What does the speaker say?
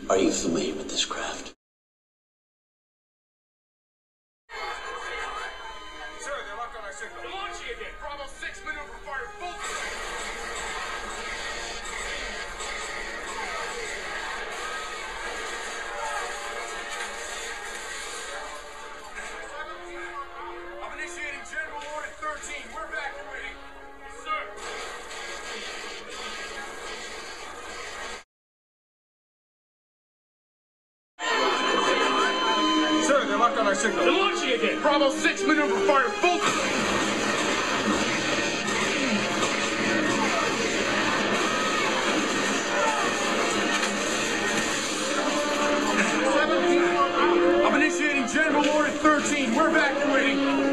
Are you familiar with this craft? Sir, they're locked on our signal. They're launching again. Bravo 6 maneuver fire full. I'm initiating General Order 13. We're evacuating. Yes, sir. Sir, they're locked on our signal. They're launching again. Bravo 6 maneuver fire full. I'm initiating General Order 13. We're evacuating.